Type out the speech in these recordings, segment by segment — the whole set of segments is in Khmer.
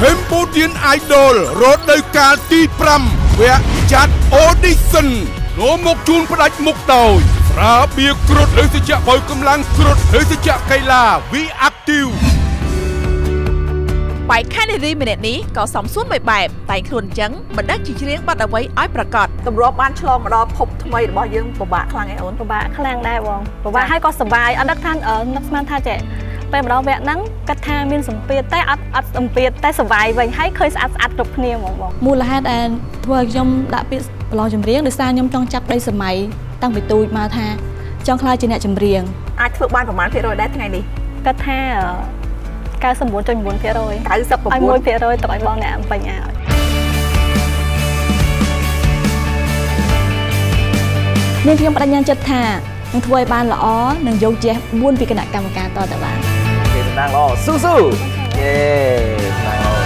Cambodian Idol រដូវកាលទី5វគ្គចាត់ Audition នាំមកជូនផ្ដាច់មុខដោយស្រាបៀរគ្រុឌលើសច្ចៈបើកម្លាំងគ្រុឌលើសច្ចៈកីឡា We Active បែកខែនារីម្នាក់នេះក៏សំសួនមួយបែបតែខ្លួនអញ្ចឹងមិនដឹងជាច្រៀងបាត់អ្វីឲ្យប្រកាសទម្លាប់បានឆ្លងមកដល់ភពថ្មីរបស់យើងពិបាកខ្លាំងឯអូនពិបាកខ្លាំងដែរបងពិបាកហើយក៏សុបាយអត់នឹកថានឹកស្មានថាចេះពេលម្ដងវគ្គហ្នឹងគាត់ថាមានសម្ពាធតែអត់សម្ពាធតែសុបាយវិញហើយឃើញស្អាតគ្រប់គ្នាហ្មងបងមូលហេតុដែលធ្វើឲ្យខ្ញុំដាក់ពាក្យប្រឡងចម្រៀងដោយសារខ្ញុំចង់ចាប់ដីសម័យតាំងពីទូចមកថាចង់ខ្លាចជាអ្នកចម្រៀងអាចធ្វើបានប្រមាណភាគរយដែរថ្ងៃនេះគាត់ថា99.9% 99%ទុកឲ្យបងអ្នកអំបញ្ញឲ្យនាងខ្ញុំបដិញ្ញាចិត្តថានឹងធ្វើឲ្យបានល្អនិងយកជះ4ពីគណៈកម្មការតទៅបានគេតំណាងល្អស៊ូស៊ូយេតំណាងល្អ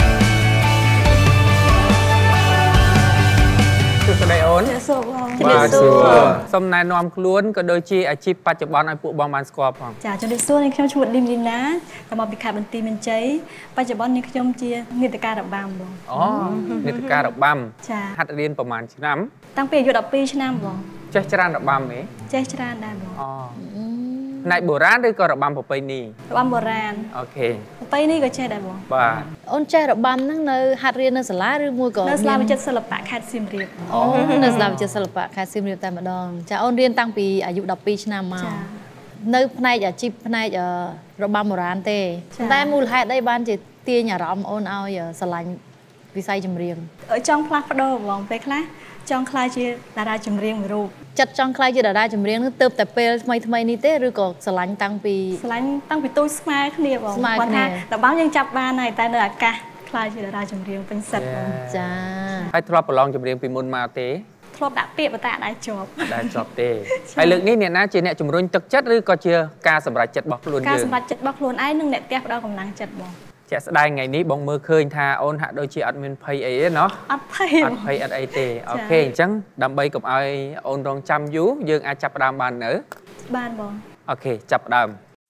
ស្ដីអូនជំរាបសួរសូមណែនាំខ្លួនក៏ដូចជាអាជីពបច្ចុប្បន្នឲ្យពួកបងបានស្គាល់ផងចាជំរាបសួរនាងខ្ញុំឈ្មោះឌីមលីណាមកពីខេត្តបន្ទាយមានជ័យបច្ចុប្បន្ននាងខ្ញុំជានាដការរបាំបងអូនាដការរបាំចាហាត់រៀនប្រហែលឆ្នាំតាំងពីអាយុ12ឆ្នាំបងចេះច្រើនរបាំទេចេះច្រើនដែរបងអូផ្នែកបុរាណឬក៏របាំប្រពៃណីរបាំបុរាណអូខេប្រពៃណីក៏ចេះដែរបងបាទអូនចេះរបាំហ្នឹងនៅហាត់រៀននៅសាលាឬមួយក៏នៅសាលាវិចិត្រសិល្បៈខេត្តសៀមរាបអូនៅសាលាវិចិត្រសិល្បៈខេត្តសៀមរាបតែម្ដងចាអូនរៀនតាំងពីអាយុ12ឆ្នាំមកនៅផ្នែកអាជីពផ្នែករបាំបុរាណទេតែមូលហេតុអីបានជាទាញអារម្មណ៍អូនឲ្យស្រឡាញ់វិស័យចម្រៀងចង់ផ្លាស់ប្ដូរបងពេលខ្លះចង់ខ្លាចជាតារាចម្រៀងមួយរូបចិត្តចង់ខ្លាចជាតារាចម្រៀងនឹងទៅតែពេលថ្មីនេះទេឬក៏ស្រឡាញ់តាំងពីទូចស្មើគ្នាបងគាត់ថារបាំយើងចាប់បានហើយតែនៅអាកាសខ្លាចជាតារាចម្រៀងពេញសិតបងចាហើយធ្លាប់ប្រឡងចម្រៀងពីមុនមកទេធ្លាប់ដាក់ពាក្យបតាដែរជាប់ទេហើយលើកនេះអ្នកណាជាអ្នកជំរុញទឹកចិត្តឬក៏ជាការសម្រេចចិត្តរបស់ខ្លួនយើងការសម្រេចចិត្តរបស់ខ្លួនឯងនិងអ្នកផ្ទះផ្ដល់កម្លាំងចិត្តបងជាក់ស្ដែងថ្ងៃនេះបងមើលឃើញថាអូនហាក់ដូចជាអត់មានភ័យអីទេណោះអត់ភ័យអត់អីទេអូខេអញ្ចឹងដើម្បីកុំឲ្យអូនរងចាំយូរយើងអាចចាប់ផ្ដើមបាននៅបានបងអូខេចាប់ផ្ដើម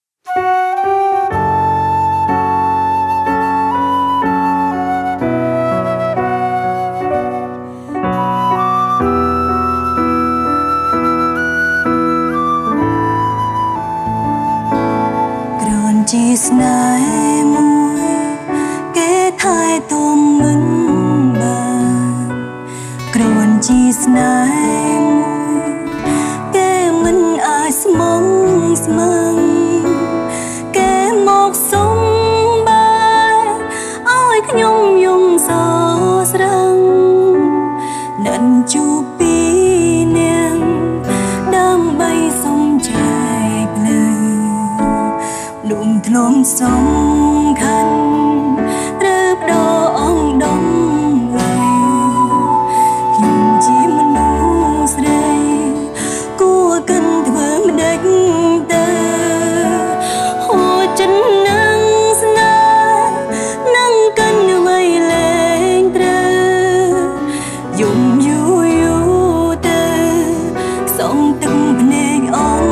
គ្រាន់ជាស្នេហ៍មួយគេថែទាំមិនបានគ្រាន់ជាស្នេហ៍មួយគេមិនអាចស្មងស្មឹងគេមកសុំបានឲ្យខ្ញុំយំសោស្រឹងនឹងជួបពីនាងដើម្បីសុំចែកភ្លឺដួងធ្លុំសំខាន់ឬបដោអងដងវ័យខ្ញុំជាមនុស្សស្រីគួរកិនធ្វើម្ដេចទៅហូរចិត្តនឹងស្នេហ៍នឹងកិនអ្វីលែងត្រូវយំយូរទៅសងទឹកភ្នែកអង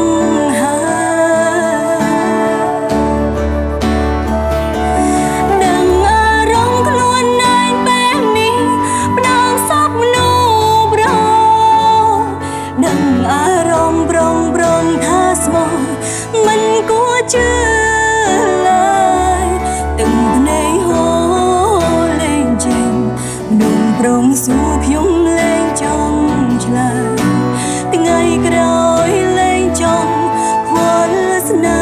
មិនគួរជឿឡើយទឹកភ្នែកហូរលែងចេញមនុស្សប្រងសួរខ្ញុំលែងចង់ឆ្លើយថ្ងៃក្រោយលែងចង់ខ្វល់ស្នេ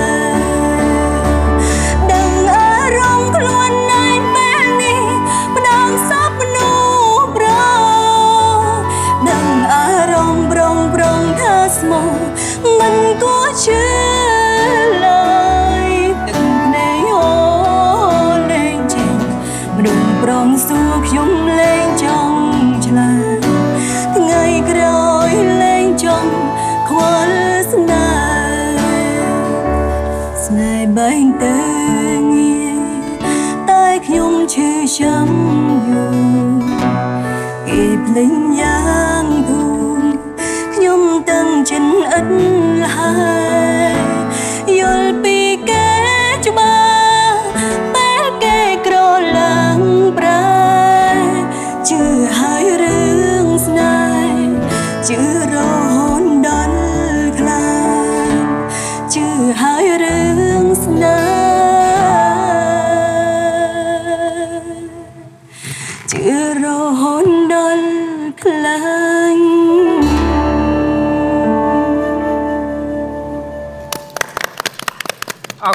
ហ៍ដឹងអារម្មណ៍ខ្លួនឯងពេលនេះផ្ដាំសពមនុស្សប្រដឹងអារម្មណ៍ប្រងថាស្មោះមិនគួរជឿឡើយទឹកភ្នែកហូរលែងចេញមនុស្សប្រងសួរខ្ញុំលែងចង់ឆ្លើយថ្ងៃក្រោយលែងចង់ខ្វល់ស្នេហ៍ស្នេហ៍បែងទៅងាយតែខ្ញុំឈឺចាំយូរគេភ្លេចយ៉ាងធូរខ្ញុំតឹងចិនឥតហើយយល់ពីគេច្បាស់ពេលគេក្រ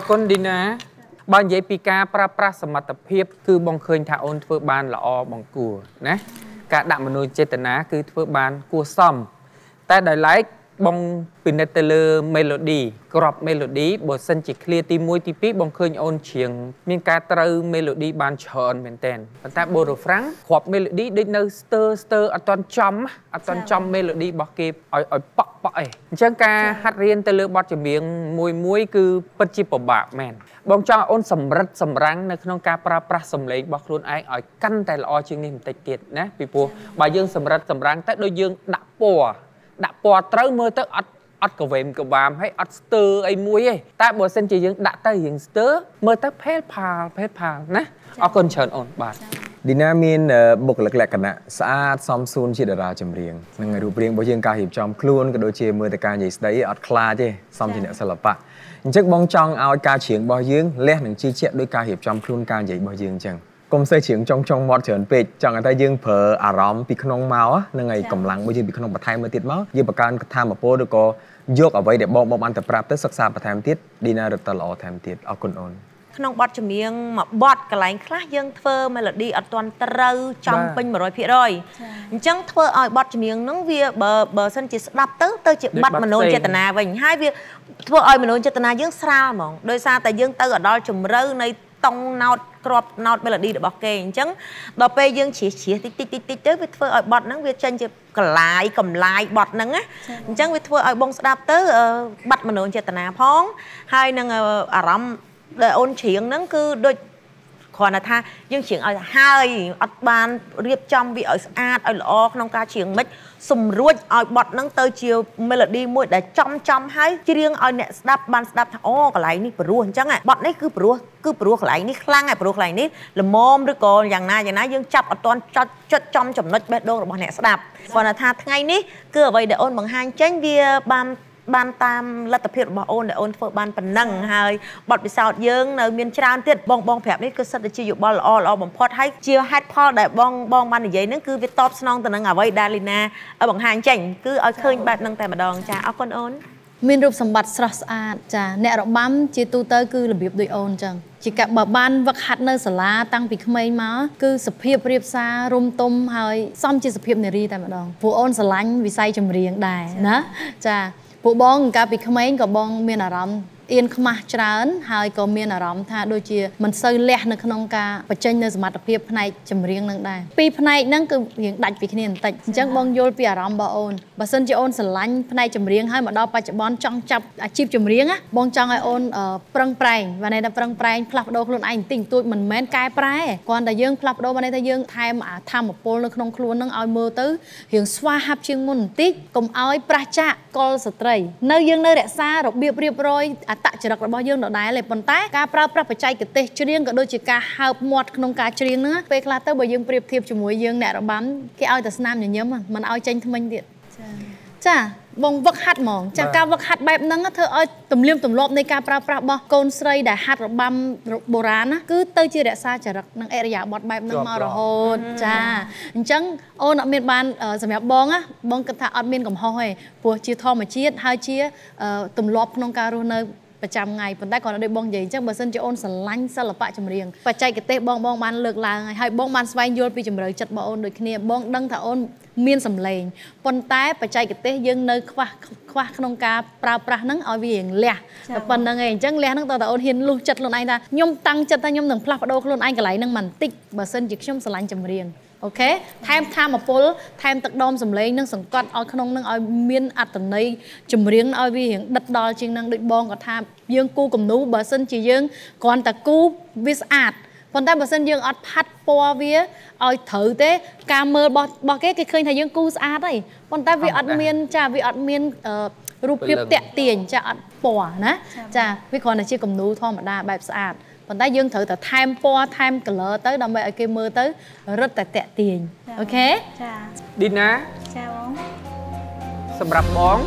គុណឌីណាបើនិយាយពីការប្រើប្រាស់សមត្ថភាពគឺបងឃើញថាអូនធ្វើបានល្អបងគួរណាការដាក់មនោចេតនាគឺធ្វើបានគួរសមតែដោយឡែកបងពិនិត្យទៅលើ melody ក្រប melody បើសិនជា clear ទី1ទី2បងឃើញអូនច្រៀងមានការត្រូវ melody បានច្រើនមែនតើប៉ុន្តែបើ refrain ក្រប melody ដូចនៅស្ទើរអត់ទាន់ចំ melody របស់គេឲ្យប៉ក់អីអញ្ចឹងការហាត់រៀនទៅលើបទចម្រៀងមួយគឺពិតជាពិបាកមែនបងចង់អូនសម្រិតសម្រាំងនៅក្នុងការប្រើប្រាស់សម្លេងរបស់ខ្លួនឯងឲ្យកាន់តែល្អជាងនេះបន្តិចទៀតណាពីព្រោះបើយើងសម្រិតសម្រាំងតែដូចយើងដាក់ពណ៌ត្រូវមើលទៅអត់កវេមកវាមហើយអត់ស្ទើរអីមួយទេតែបើសិនជាយើងដាក់ទៅរៀងស្ទើរមើលទៅផេលផាលណាអរគុណច្រើនអូនបាទឌីណាមានបុគ្គលិកលក្ខណៈស្អាតសមសួនជាតារាចម្រៀងនឹងរូបរាងរបស់យើងការរៀបចំខ្លួនក៏ដូចជាមើលទៅការនិយាយស្ដីអត់ខ្លាចទេសមជាអ្នកសិល្បៈអញ្ចឹងបងចង់ឲ្យការច្រៀងរបស់យើងលះនឹងជឿជាក់ដោយការរៀបចំខ្លួនការនិយាយរបស់យើងអញ្ចឹងកុំសេះច្រៀងចង់មាត់ច្រើនពេកចង់ឲ្យតែយើងប្រើអារម្មណ៍ពីក្នុងមកហ្នឹងហើយកម្លាំងរបស់យើងពីក្នុងបន្ថែមមកទៀតមកយើងបង្កើនធម៌ពលឬក៏យកអ្វីដែលបងបានទៅប្រាប់ទៅសិក្សាបន្ថែមទៀតឌីណារត់តល្អថែមទៀតអរគុណអូនក្នុងបទចម្រៀងមួយបទកន្លែងខ្លះយើងធ្វើ melody អត់ទាន់ត្រូវចំពេញ 100% អញ្ចឹងធ្វើឲ្យបទចម្រៀងហ្នឹងវាបើសិនជាស្ដាប់ទៅជាបាត់មនោចេតនាវិញហើយវាធ្វើឲ្យមនោចេតនាយើងស្រាលហ្មងដោយសារតែយើងទៅដល់ជំរឿនៃតង់ណោតក្របណោត melody របស់គេអញ្ចឹងដល់ពេលយើងជ្រះតិចទៅវាធ្វើឲ្យបទហ្នឹងវាចេញជាកម្លាយបទហ្នឹងណាអញ្ចឹងវាធ្វើឲ្យបងស្ដាប់ទៅបាត់មនោចេតនាផងហើយនឹងអារម្មណ៍ដែលអូនច្រៀងហ្នឹងគឺដូចគ្រាន់តែថាយើងច្រៀងឲ្យហើយអត់បានរៀបចំវាឲ្យស្អាតឲ្យល្អក្នុងការច្រៀងមិនសម្រួចឲ្យបទហ្នឹងទៅជា melody មួយដែលចំហើយច្រៀងឲ្យអ្នកស្ដាប់បានស្ដាប់ថាអូកន្លែងនេះព្រោះអញ្ចឹងបទនេះគឺព្រោះកន្លែងនេះខ្លាំងហើយព្រោះកន្លែងនេះល្មមឬក៏យ៉ាងណាយើងចាប់អត់ទាន់ចុចចំចំណុចបេះដូងរបស់អ្នកស្ដាប់គ្រាន់តែថាថ្ងៃនេះគឺអ្វីដែលអូនបង្ហាញចេញវាបានតាមលទ្ធភាពរបស់អូនដែលអូនធ្វើបានប៉ុណ្ណឹងហើយបទពិសោធន៍យើងនៅមានច្រើនទៀតបងប្រាប់នេះគឺសិតតែជាយោបល់ល្អបំផុតហើយជាហេតុផលដែលបងបាននិយាយហ្នឹងគឺវាតបស្នងទៅនឹងអ្វីដែលលីណាបង្ហាញចេញគឺឲ្យឃើញបែបហ្នឹងតែម្ដងចាអរគុណអូនមានរូបសម្បត្តិស្រស់ស្អាតចាអ្នករបាំជាទូទៅគឺរបៀបដូចអូនចឹងជាកបើបានវឹកហាត់នៅសាលាតាំងពីក្មេងមកគឺសភាពរៀបសាររុំទុំហើយសមជាសភាពនារីតែម្ដងពួកអូនស្រឡាញ់វិស័យចម្រៀងដែរណាចាពួកបងកាលពីក្មេងក៏បងមានអារម្មណ៍អៀនខ្មាស់ច្រើនហើយក៏មានអារម្មណ៍ថាដូចជាមិនសូវលះនៅក្នុងការបញ្ចេញនៅសមត្ថភាពផ្នែកចម្រៀងនឹងដែរពីរផ្នែកហ្នឹងគឺរៀងដាច់ពីគ្នាបន្តិចអញ្ចឹងបងយល់ពីអារម្មណ៍របស់អូនបើសិនជាអូនស្រឡាញ់ផ្នែកចម្រៀងហើយមកដល់បច្ចុប្បន្នចង់ចាប់អាជីពចម្រៀងណាបងចង់ឲ្យអូនប្រឹងប្រែងបានន័យថាប្រឹងប្រែងផ្លាស់ប្ដូរខ្លួនឯងបន្តិចបន្តួចមិនមែនកែប្រែគ្រាន់តែយើងផ្លាស់ប្ដូរបានន័យថាយើងថែមធម៌ពលនៅក្នុងខ្លួននឹងឲ្យមើលទៅរៀងស្វាហាប់ជាងមុនបន្តិចកុំឲ្យប្រះចាកកលស្ត្រីយើងនៅរក្សារបៀបរៀបរយអត្តចរិតរបស់យើងដដែលទេប៉ុន្តែការប្រើប្រាស់បច្ចេកទេសច្រៀងក៏ដូចជាការហើបមាត់ក្នុងការច្រៀងហ្នឹងពេលខ្លះទៅបើយើងប្រៀបធៀបជាមួយយើងអ្នករបាំគេឲ្យតែស្នាមញញឹមមិនឲ្យចេញថ្មិញទៀតចាបងវឹកហាត់ហ្មងចាការវឹកហាត់បែបហ្នឹងធ្វើឲ្យទម្លាប់ទម្លាប់នៃការប្រើប្រាស់របស់កូនស្រីដែលហាត់របាំបុរាណណាគឺទៅជារក្សាចរិតនិងអរិយាបថបែបហ្នឹងមករហូតចាអញ្ចឹងអូនអត់មានបានសម្រាប់បងណាបងគិតថាអត់មានកំហុសទេព្រោះជាធម្មជាតិហើយជាទម្លាប់ក្នុងការរស់នៅប្រចាំថ្ងៃប៉ុន្តែគាត់ដូចបងនិយាយអញ្ចឹងបើសិនជាអូនស្រឡាញ់សិល្បៈចម្រៀងបច្ចេកទេសបងបានលើកឡើងហើយបងបានស្វែងយល់ពីជំរឿចិត្តរបស់អូនដូចគ្នាបងដឹងថាអូនមានសម្លេងប៉ុន្តែបច្ចេកទេសយើងនៅខ្វះក្នុងការប្រើប្រាស់ហ្នឹងឲ្យវារៀងលះតែប៉ុណ្្នឹងឯងអញ្ចឹងលះហ្នឹងតើអូនហ៊ានលុះចិត្តខ្លួនឯងថាខ្ញុំតាំងចិត្តថាខ្ញុំនឹងផ្លាស់ប្ដូរខ្លួនឯងកន្លែងហ្នឹងបន្តិចបើសិនជាខ្ញុំស្រឡាញ់ចម្រៀងអូខេថែមធម៌ពលថែមទឹកដមសម្លេងនឹងសង្កត់ឲ្យក្នុងនឹងឲ្យមានអត្ថន័យចម្រៀងឲ្យវារៀងដិតដល់ជាងនឹងដូចបងក៏ថាយើងគូគំនូបើសិនជាយើងគ្រាន់តែគូវាស្អាតប៉ុន្តែបើសិនយើងអត់ផាត់ពណ៌វាឲ្យត្រូវទេការមើលរបស់គេឃើញថាយើងគូស្អាតហើយប៉ុន្តែវាអត់មានវាអត់មានរូបភាពតាក់ទាញអត់ពណ៌ណាចាវាគ្រាន់តែជាគំនូធម្មតាបែបស្អាតប៉ុន្តែយើងត្រូវតែថែមពណ៌ថែម color ទៅដើម្បីឲ្យគេមើលទៅរឹតតែតាក់ទាញអូខេចាឌីណាចាបងសម្រាប់បង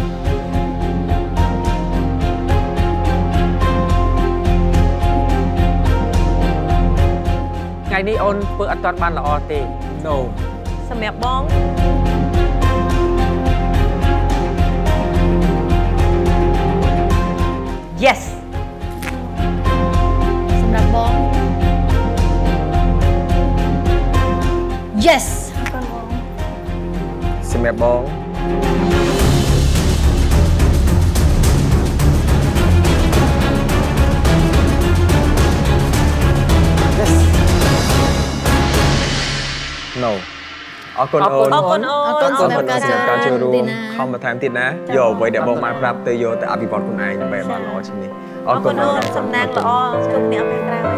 ថ្ងៃនេះអូនធ្វើអត់ទាន់បានល្អទេ No សម្រាប់បង Yes សម្រាប់បង Yes សម្រាប់បង Yes No អរគុណអូនអរគុណអូនអរគុណសម្រាប់ការចូលរួមខំបន្ថែមទៀតណាយកអ្វីដែលបងបានប្រាប់ទៅយកទៅអភិវឌ្ឍខ្លួនឯងដើម្បីឲ្យបានល្អជាងនេះអរគុណអូនសំណាងល្អជួបគ្នាពេលក្រោយ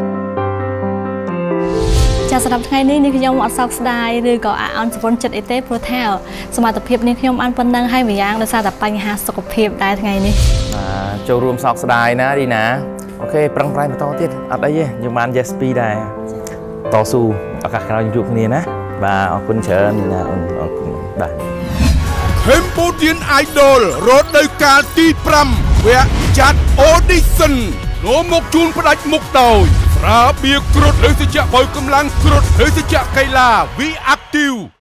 ចាសម្រាប់ថ្ងៃនេះនាងខ្ញុំអត់សោកស្ដាយឬក៏អន់សវណ្ណចិត្តអីទេព្រោះថាសមត្ថភាពនាងខ្ញុំបានប៉ុណ្ណឹងហើយម្យ៉ាងដោយសារតែបញ្ហាសុខភាពដែរថ្ងៃនេះចូលរួមសោកស្ដាយណាឌីណាអូខេប្រឹងប្រែងបន្តទៀតអត់អីទេយើងបាន yes 2ដែរតស៊ូឱកាសក្រោយយើងជួបគ្នាណាបាទអរគុណច្រើនឌីណាអរគុណបាទ Cambodian Idol រដូវកាលទី5វគ្គចាត់ Audition នាំមកជូនផ្ដាច់មុខដោយស្រាបៀរគ្រុឌលើសជ្ជៈបើកម្លាំងគ្រុឌលើសជ្ជៈកីឡា V Active